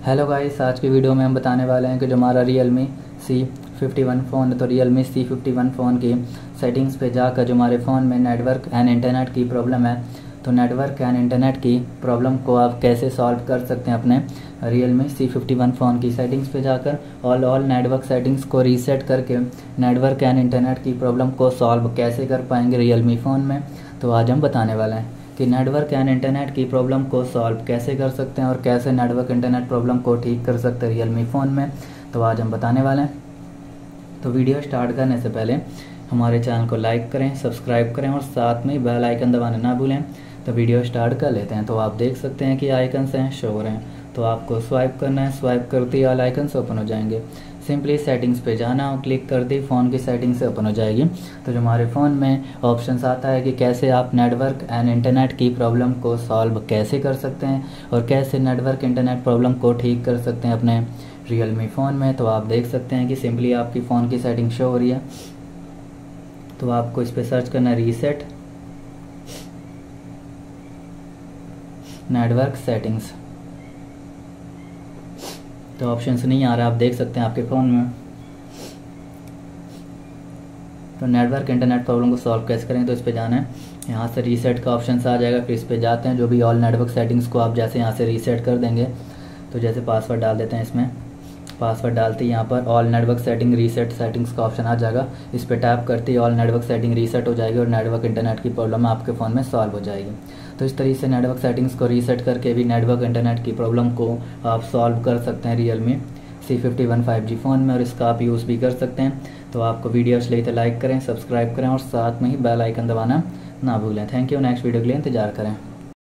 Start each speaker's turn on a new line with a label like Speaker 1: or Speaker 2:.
Speaker 1: Hello guys, आज की video में हम बताने वाले हैं कि जो हमारा Realme C51 फ़ोन है तो Realme C51 फ़ोन की सेटिंग्स पे जाकर जो हमारे फ़ोन में नेटवर्क एंड इंटरनेट की प्रॉब्लम है तो नेटवर्क एंड इंटरनेट की प्रॉब्लम को आप कैसे सॉल्व कर सकते हैं अपने Realme C51 फ़ोन की सेटिंग्स पे जाकर ऑल नेटवर्क सेटिंग्स को रीसेट करके नेटवर्क एंड इंटरनेट की प्रॉब्लम को सॉल्व कैसे कर पाएंगे Realme फ़ोन में। तो आज हम बताने वाले हैं कि नेटवर्क एंड इंटरनेट की प्रॉब्लम को सॉल्व कैसे कर सकते हैं और कैसे नेटवर्क इंटरनेट प्रॉब्लम को ठीक कर सकते हैं Realme फ़ोन में। तो आज हम बताने वाले हैं। तो वीडियो स्टार्ट करने से पहले हमारे चैनल को लाइक करें, सब्सक्राइब करें और साथ में बेल आइकन दबाना ना भूलें। तो वीडियो स्टार्ट कर लेते हैं। तो आप देख सकते हैं कि आइकन्स हैं, शो हो रहे हैं। तो आपको स्वाइप करना है, स्वाइप करते ही ऑल आइकन्स ओपन हो जाएंगे। सिंपली सेटिंग्स पे जाना और क्लिक कर दी, फ़ोन की सेटिंग से ओपन हो जाएगी। तो जो हमारे फ़ोन में ऑप्शंस आता है कि कैसे आप नेटवर्क एंड इंटरनेट की प्रॉब्लम को सॉल्व कैसे कर सकते हैं और कैसे नेटवर्क इंटरनेट प्रॉब्लम को ठीक कर सकते हैं अपने Realme फ़ोन में। तो आप देख सकते हैं कि सिंपली आपकी फ़ोन की सेटिंग शो हो रही है। तो आपको इस पर सर्च करना है रीसेट नेटवर्क सेटिंग्स। तो ऑप्शंस नहीं आ रहा, आप देख सकते हैं आपके फ़ोन में। तो नेटवर्क इंटरनेट प्रॉब्लम को सॉल्व कैसे करेंगे, तो इस पे जाना है। यहाँ से रीसेट का ऑप्शन आ जाएगा, फिर इस पे जाते हैं। जो भी ऑल नेटवर्क सेटिंग्स को आप जैसे यहाँ से रीसेट कर देंगे, तो जैसे पासवर्ड डाल देते हैं, इसमें पासवर्ड डालते ही यहाँ पर all network setting reset settings का ऑप्शन आ जाएगा। इस पर टैप करते ही ऑल नेटवर्क सेटिंग रीसेट हो जाएगी और नेटवर्क इंटरनेट की प्रॉब्लम आपके फ़ोन में सॉल्व हो जाएगी। तो इस तरीके से नेटवर्क सेटिंग्स को रीसेट करके भी नेटवर्क इंटरनेट की प्रॉब्लम को आप सॉल्व कर सकते हैं Realme C51 5G फ़ोन में, और इसका आप यूज़ भी कर सकते हैं। तो आपको वीडियो अच्छी लगी तो लाइक करें, सब्सक्राइब करें और साथ में ही बेल आइकन दबाना ना भूलें। Thank you. नेक्स्ट वीडियो के लिए इंतजार करें।